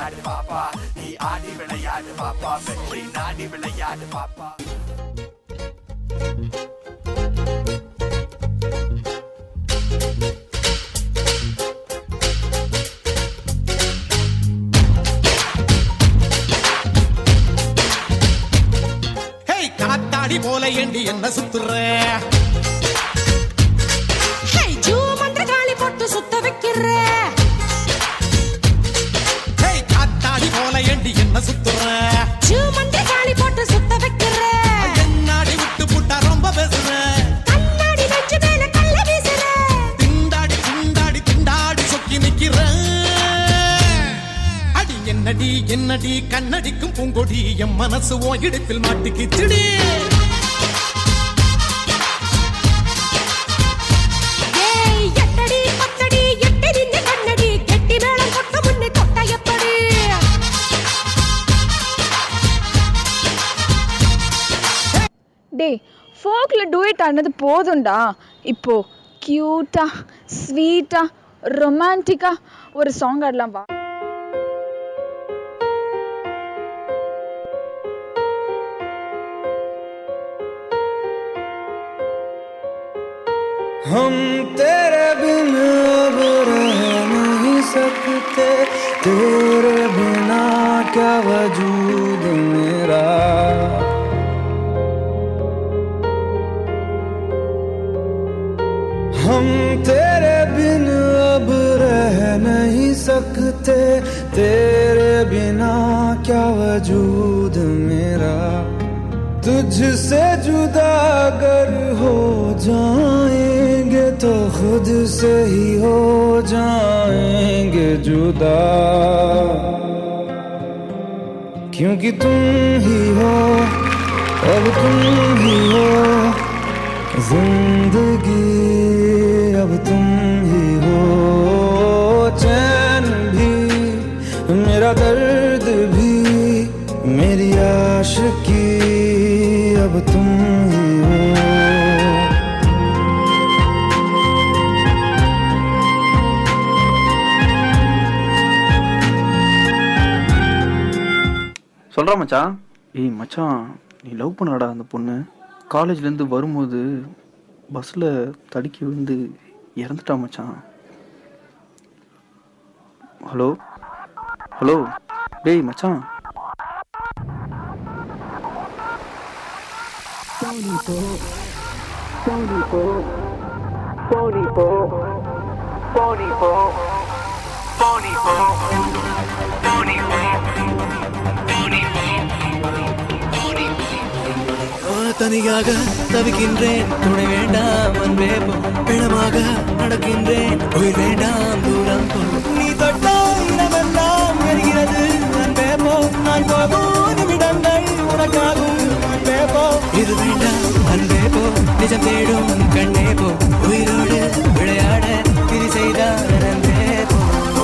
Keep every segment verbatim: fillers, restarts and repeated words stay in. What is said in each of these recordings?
விளையாடு பாப்பா நீ ஆடி விளையாடு பாப்பா வெற்றி நாடி விளையாடு பாப்பா காத்தாடி போல ஏண்டி என்ன சுத்துற ஹே ஜூமன்ற காளி போட்டு சுத்த வைக்கிற ஹே காத்தாடி போல ஏண்டி என்ன சுத்துற ஜூமன்ற காளி போட்டு சுத்த வைக்கிற என்னாடி விட்டு புட்டா ரொம்ப பேசுற கண்ணாடி வெச்சு மேல கள்ள வீசுற திண்டாடி திண்டாடி திண்டாடி சொக்கி நிக்கிற அடி என்னடி என்னடி கண்ணடிக்கும் பூங்கொடி என் மனசு ஓ இடுப்பில் மாட்டிக்கிச்சுடி டே ஃபோக்ல டூயட் ஆனது போதும்டா இப்போ கியூட்டா ஸ்வீட்டா ரொமான்டிக்கா ஒரு சாங் ஆடலாம் வா हम तेरे बिन अब रह नहीं सकते तेरे बिना क्या वजूद मेरा हम तेरे बिन अब रह नहीं सकते तेरे बिना क्या वजूद मेरा तुझसे जुदा अगर हो जाएंगे तो खुद से ही हो जाएंगे जुदा क्योंकि तुम ही हो अब तुम ही हो जिंदगी अब तुम ही हो चैन भी मेरा दर्द भी मेरी आशिकी अब तुम ही हो சொல்றா மச்சான் ஏய் மச்சான் நீ லவ் பண்ணடா அந்த பொண்ணு காலேஜ்லேருந்து வரும்போது பஸ்ஸில் தடுக்கி விழுந்து இறந்துட்டா மச்சான் ஹலோ ஹலோ டேய் மச்சான் தனியாக தவிக்கின்றேன் துணை வேண்டாம் அன்பே போ பிணமாக நடக்கின்றேன் உயிர் வேண்டாம் தூரம் போ நீ தொட்டால் இடமெல்லாம் வருகிறது அன்பே போ நான் போகும் நிமிடங்கள் உனக்காகும் அன்பே போ இது வேண்டாம் அன்பே போ நிஜம் தேடும் கண்ணே போ உயிரோடு விளையாட திரி செய்தார் அன்பே போ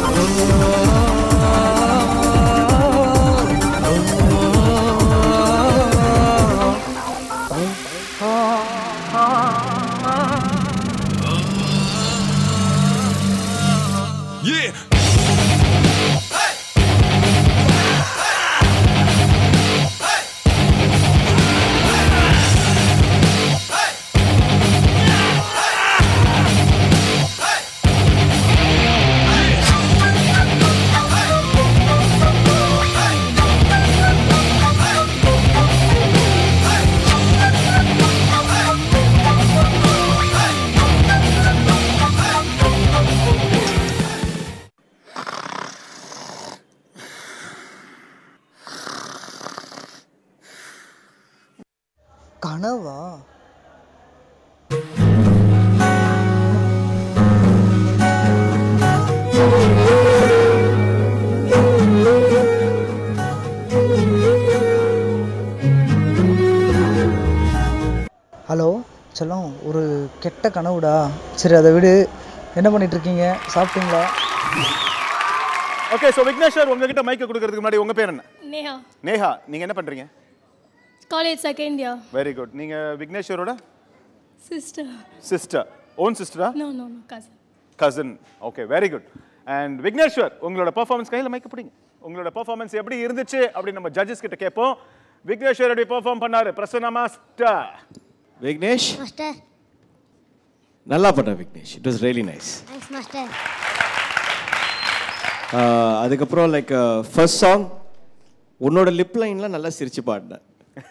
கனவா? ஹலோ செல்லம், ஒரு கெட்ட கனவுடா. சரி அதை விடு. என்ன பண்ணிட்டு இருக்கீங்க? சாப்பிட்டீங்களா? ஓகே, ஸோ விக்னேஷ் சார் உங்ககிட்ட மைக்கை கொடுக்கறதுக்கு முன்னாடி உங்க பேர் என்ன? நேஹா. நேஹா, நீங்க என்ன பண்றீங்க? College second year. Very good. நீங்க விக்னேஷரோட சிஸ்டர். சிஸ்டர். ஓன் சிஸ்டரா? No no no cousin. Cousin. Okay, very good. And Vigneshwar உங்களோட பெர்ஃபார்மன்ஸ் கையில் மைக்க பிடிங்க. உங்களோட பெர்ஃபார்மன்ஸ் எப்படி இருந்துச்சு அப்படின்னு நம்ம ஜட்ஜஸ் கிட்ட கேட்போம். விக்னேஸ்வர் எப்படி பெர்ஃபார்ம் பண்ணாரு? பிரசன்னா மாஸ்டர். விக்னேஷ் மாஸ்டர் நல்லா பண்ண Vignesh. It was really nice. Thanks master. அதுக்கப்புறம் லைக் ஃபர்ஸ்ட் சாங் உன்னோட லிப் லைன்லாம் நல்லா சிரிச்சு பாடினேன்.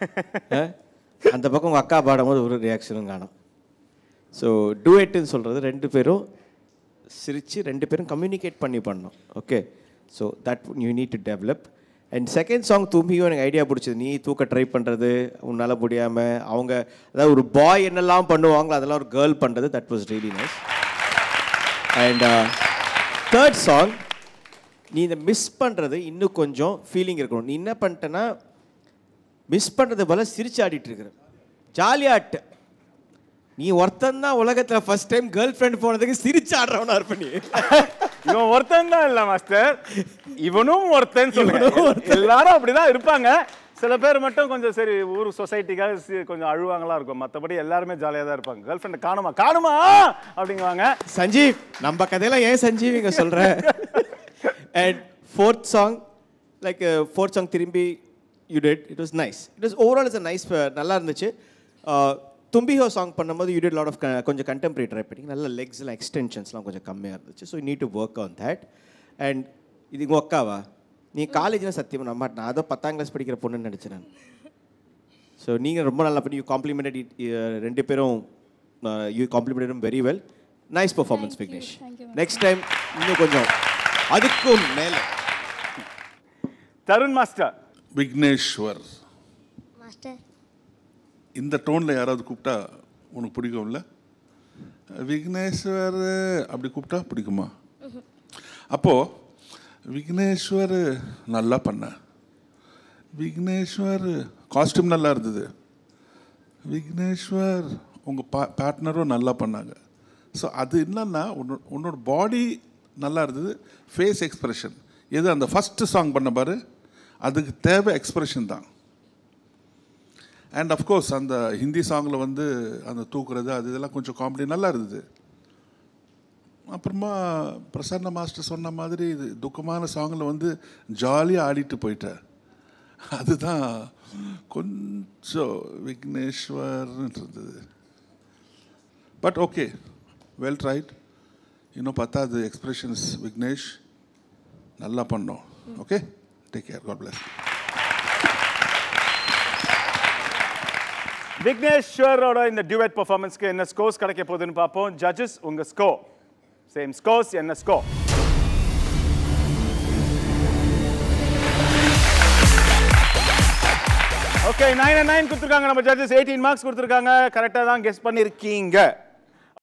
அந்த பக்கம் உங்கள் அக்கா பாடும்போது ஒரு ரியாக்ஷனும் காணும். ஸோ டூயட்டுன்னு சொல்கிறது ரெண்டு பேரும் சிரித்து ரெண்டு பேரும் கம்யூனிகேட் பண்ணி பண்ணோம். Okay, so that you need to develop. And second song தும்பியும் எனக்கு ஐடியா பிடிச்சது. நீ தூக்க ட்ரை பண்ணுறது உன்னால் முடியாமல் அவங்க அதாவது ஒரு பாய் என்னெல்லாம் பண்ணுவாங்களோ அதெல்லாம் ஒரு கேர்ள் பண்ணுறது, that was really nice. And third song நீ இந்த மிஸ் பண்ணுறது இன்னும் கொஞ்சம் ஃபீலிங் இருக்கணும். நீ என்ன பண்ணிட்டேன்னா மிஸ் பண்ணுறது போல சிரிச்சு ஆடிட்டு இருக்கிற ஜாலியாட்டு. நீ ஒருத்தன் தான் உலகத்தில் ஃபர்ஸ்ட் டைம் கேர்ள் ஃப்ரெண்ட் போனதுக்கு சிரிச்சு ஆடுறவனா இருப்ப. நீ இவன் ஒருத்தன் தான் இல்லை மாஸ்டர், இவனும் ஒருத்தன் சொல்லுங்க. எல்லாரும் அப்படிதான் இருப்பாங்க. சில பேர் மட்டும் கொஞ்சம் சரி ஊர் சொசைட்டிக்காக கொஞ்சம் அழுவாங்களா இருக்கும். மற்றபடி எல்லாருமே ஜாலியாக தான் இருப்பாங்க. கேர்ள் ஃப்ரெண்ட் காணுமா காணுமா அப்படிங்குவாங்க. சஞ்சீவ் நம்ம கதையெல்லாம் ஏன் சஞ்சீவ் இங்கே சொல்கிற? And fourth song like fourth song திரும்பி you did it was nice. It was overall it's a nice, நல்லா இருந்துச்சு. தும்பிஹோ சாங் பண்ணும்போது யூ டிட் லாட் ஆஃப் கொஞ்சம் கண்டெம்பரரி ட்ரை பண்ணி நல்ல லெக்ஸ்லாம் எக்ஸ்டென்ஷன்ஸ்லாம் கொஞ்சம் கம்மியாக இருந்துச்சு. So you need to work on that. And இது உங்கள் அக்காவா? நீ காலேஜில் சத்தியமாக நம்ப மாட்டேன், அதை பத்தாம் கிளாஸ் படிக்கிற பொண்ணுன்னு நினச்சேன் நான். ஸோ நீங்கள் ரொம்ப நல்லா பண்ணி யூ காம்ப்ளிமெண்டட் ரெண்டு பேரும் you complimented very well. Nice performance Vignesh. Next time இன்னும் கொஞ்சம் அதுக்கும் மேலே. தருண் மாஸ்டர். விக்னேஸ்வர் மாஸ்டர் இந்த டோனில் யாராவது கூப்பிட்டா உனக்கு பிடிக்கும்ல? விக்னேஸ்வர் அப்படி கூப்பிட்டா பிடிக்குமா? அப்போது விக்னேஸ்வர் நல்லா பண்ண, விக்னேஸ்வர் காஸ்டியூம் நல்லா இருந்தது, விக்னேஸ்வர் உங்கள் பா பார்ட்னரும் நல்லா பண்ணாங்க. ஸோ அது என்னன்னா உன்னோட உன்னோட பாடி நல்லா இருந்தது, ஃபேஸ் எக்ஸ்ப்ரெஷன். எது அந்த ஃபஸ்ட்டு சாங் பண்ண பாரு, அதுக்கு தேவை எக்ஸ்ப்ரெஷன் தான். அண்ட் அஃப்கோர்ஸ் அந்த ஹிந்தி சாங்கில் வந்து அந்த தூக்குறது அது இதெல்லாம் கொஞ்சம் காமெடி நல்லா இருந்தது. அப்புறமா பிரசன்னா மாஸ்டர் சொன்ன மாதிரி இது துக்கமான சாங்கில் வந்து ஜாலியாக ஆடிட்டு போயிட்டேன். அதுதான் கொஞ்சம் விக்னேஸ்வர்னு இருந்தது. But okay, well tried. இன்னும் பத்தாது எக்ஸ்பிரஷன்ஸ். விக்னேஷ் நல்லா பண்ணோம். Okay, take care, god bless. விக்னேஸ்வரோட இந்த டியூட் பெர்ஃபார்மன்ஸ்க்கு என்ன ஸ்கோர்ஸ் கிடைக்க போகுதுன்னு பார்ப்போம். ஜட்ஜஸ் உங்க ஸ்கோர் சேம் ஸ்கோர்ஸ். என்ன ஸ்கோர்? ஓகே, நைன் நைன் கொடுத்துருக்காங்க நம்ம ஜட்ஜஸ். எயிட்டீன் மார்க்ஸ் கொடுத்துருக்காங்க. கரெக்டாக தான் கெஸ் பண்ணியிருக்கீங்க.